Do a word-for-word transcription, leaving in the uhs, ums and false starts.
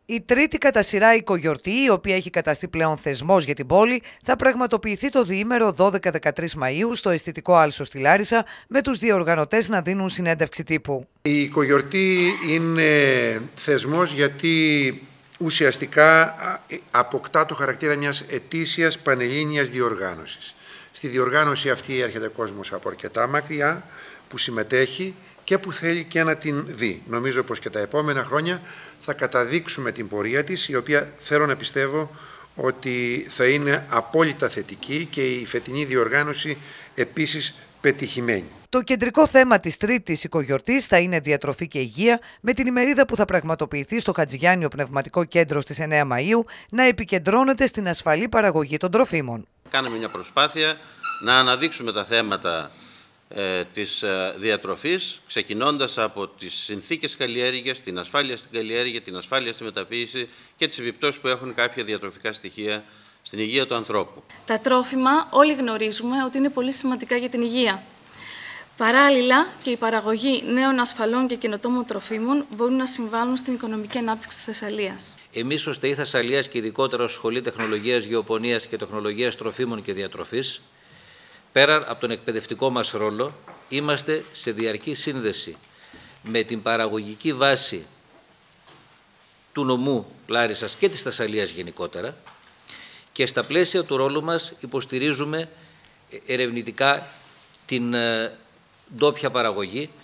Η τρίτη κατά σειρά οικογιορτή, η οποία έχει καταστεί πλέον θεσμός για την πόλη, θα πραγματοποιηθεί το διήμερο δώδεκα με δεκατρείς Μαΐου στο αισθητικό Άλσο στη Λάρισα, με τους διοργανωτές να δίνουν συνέντευξη τύπου. Η οικογιορτή είναι θεσμός γιατί ουσιαστικά αποκτά το χαρακτήρα μιας ετήσιας πανελλήνιας διοργάνωσης. Στη διοργάνωση αυτή έρχεται κόσμος από αρκετά μακριά που συμμετέχει και που θέλει και να την δει. Νομίζω πως και τα επόμενα χρόνια θα καταδείξουμε την πορεία της, η οποία θέλω να πιστεύω ότι θα είναι απόλυτα θετική και η φετινή διοργάνωση επίσης πετυχημένη. Το κεντρικό θέμα της τρίτης οικογιορτής θα είναι διατροφή και υγεία, με την ημερίδα που θα πραγματοποιηθεί στο Χατζηγιάννιο Πνευματικό Κέντρο στις εννέα Μαΐου να επικεντρώνεται στην ασφαλή παραγωγή των τροφίμων. Κάναμε μια προσπάθεια να αναδείξουμε τα θέματα ε, της ε, διατροφής, ξεκινώντας από τις συνθήκες καλλιέργειας, την ασφάλεια στην καλλιέργεια, την ασφάλεια στη μεταποίηση και τις επιπτώσεις που έχουν κάποια διατροφικά στοιχεία στην υγεία του ανθρώπου. Τα τρόφιμα όλοι γνωρίζουμε ότι είναι πολύ σημαντικά για την υγεία. Παράλληλα, και η παραγωγή νέων ασφαλών και καινοτόμων τροφίμων μπορούν να συμβάλλουν στην οικονομική ανάπτυξη της Θεσσαλίας. Εμείς ως ΤΕΙ Θεσσαλίας και ειδικότερα ως Σχολή Τεχνολογίας, Γεωπονίας και Τεχνολογίας Τροφίμων και Διατροφής, πέραν από τον εκπαιδευτικό μας ρόλο, είμαστε σε διαρκή σύνδεση με την παραγωγική βάση του νομού Λάρισσας και της Θεσσαλίας γενικότερα και στα πλαίσια του ρόλου μας υποστηρίζουμε ερευνητικά την ντόπια παραγωγή